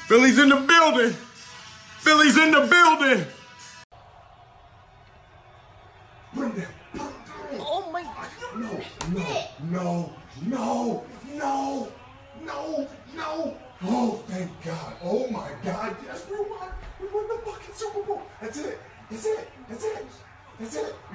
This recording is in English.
Philly's in the building. Philly's in the building. Bring that. Oh my. No. Oh, thank God. Oh my God. Yes, we won. We won the fucking Super Bowl. That's it.